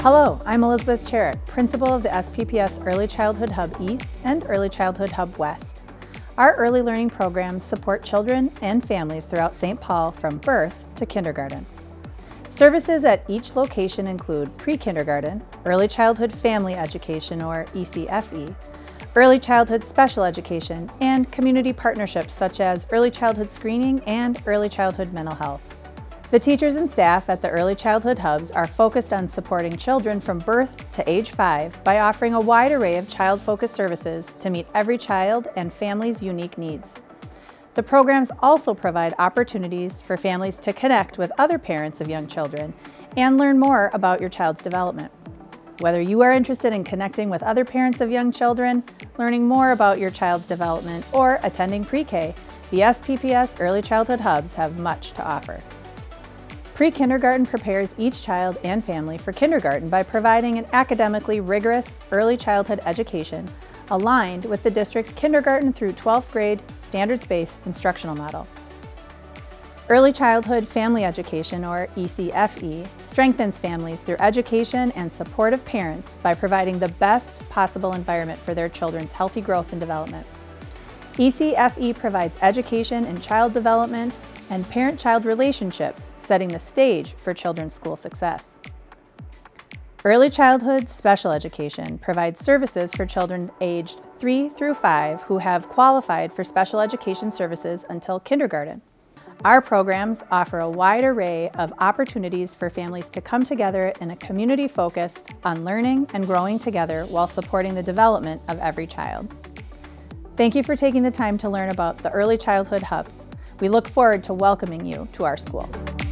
Hello, I'm Elizabeth Cherrick, Principal of the SPPS Early Childhood Hub East and Early Childhood Hub West. Our early learning programs support children and families throughout St. Paul from birth to kindergarten. Services at each location include pre-kindergarten, early childhood family education or ECFE, early childhood special education, and community partnerships such as early childhood screening and early childhood mental health. The teachers and staff at the Early Childhood Hubs are focused on supporting children from birth to age 5 by offering a wide array of child-focused services to meet every child and family's unique needs. The programs also provide opportunities for families to connect with other parents of young children and learn more about your child's development. Whether you are interested in connecting with other parents of young children, learning more about your child's development, or attending pre-K, the SPPS Early Childhood Hubs have much to offer. Pre-kindergarten prepares each child and family for kindergarten by providing an academically rigorous early childhood education aligned with the district's kindergarten through 12th grade standards-based instructional model. Early Childhood Family Education, or ECFE, strengthens families through education and supportive parents by providing the best possible environment for their children's healthy growth and development. ECFE provides education in child development and parent-child relationships, setting the stage for children's school success. Early Childhood Special Education provides services for children aged 3 through 5 who have qualified for special education services until kindergarten. Our programs offer a wide array of opportunities for families to come together in a community focused on learning and growing together while supporting the development of every child. Thank you for taking the time to learn about the Early Childhood Hubs. We look forward to welcoming you to our school.